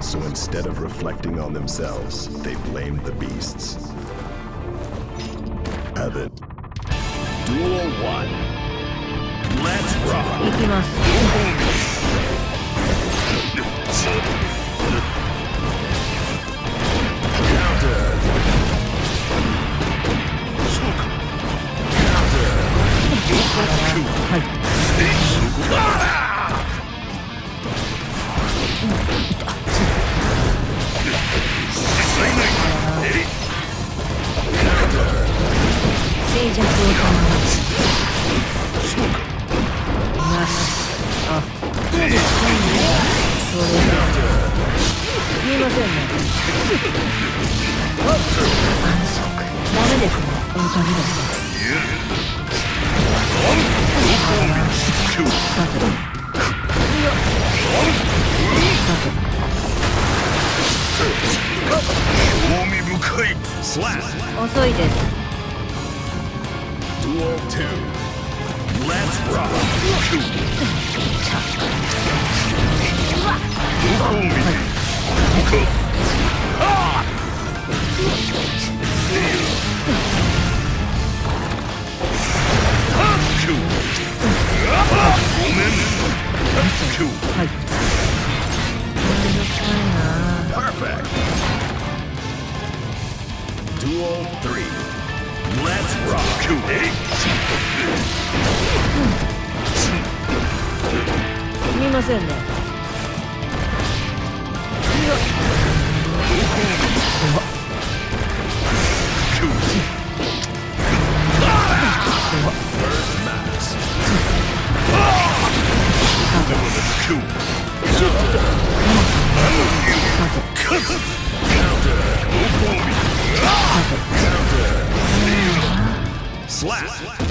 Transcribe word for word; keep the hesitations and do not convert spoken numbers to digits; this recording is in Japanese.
So instead of reflecting on themselves, they blamed the beasts. Heaven. Duel one. Let's rock. 行きます。はい。静寂を保つ。あ、そうですね。それはすみませんね。反則。ダメですね。おかげです。さて。さて。 興味深い。 遅いです。 Duel two. Let's rock. Perfect. Duel three. Let's rock. すみませんね。 Slap.